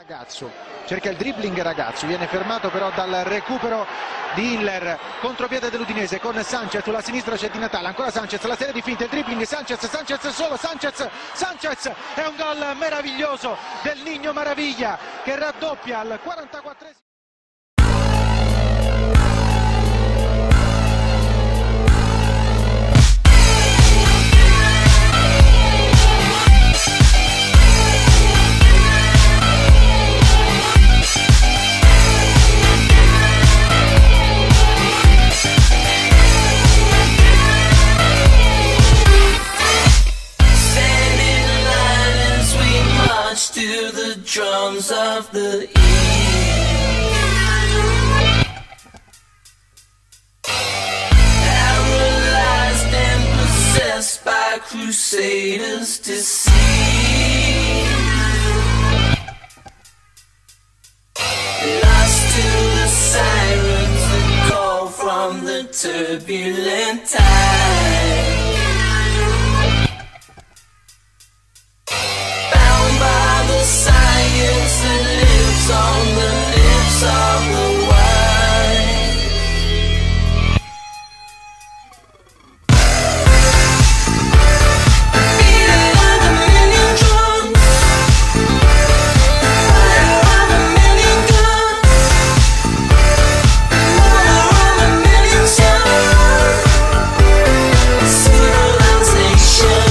Ragazzo cerca il dribbling, Ragazzo viene fermato però dal recupero di Hiller, contropiede dell'Udinese con Sanchez, sulla sinistra c'è Di Natale, ancora Sanchez, la serie di finte, il dribbling, Sanchez solo, Sanchez, è un gol meraviglioso del Niño Maraviglia che raddoppia al 44esimo. To the drums of the east, paralyzed and possessed by crusaders to see, lost to the sirens that call from the turbulent tide. Science that lives on the lips of the wise. Beating of a million drums, fire of a million guns, water of a million suns, civilization.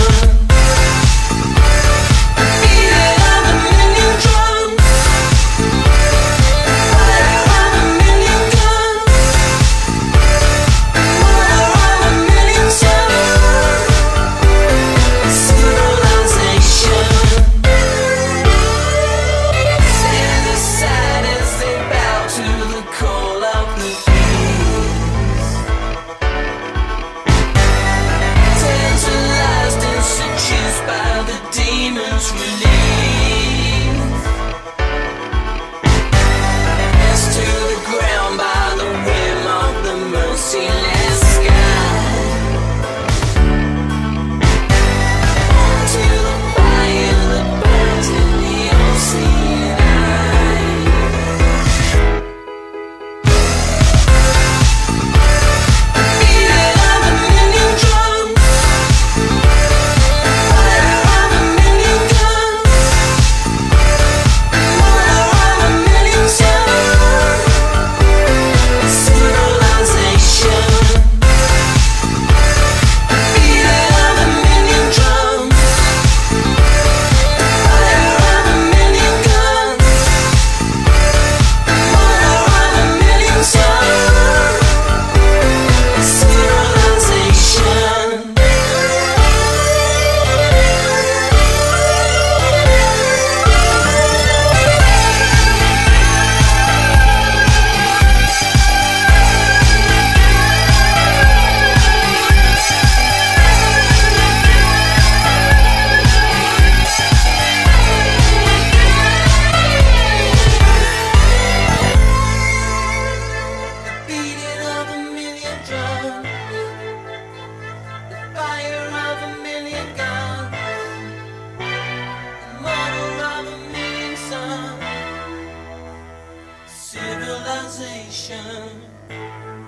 Civilization.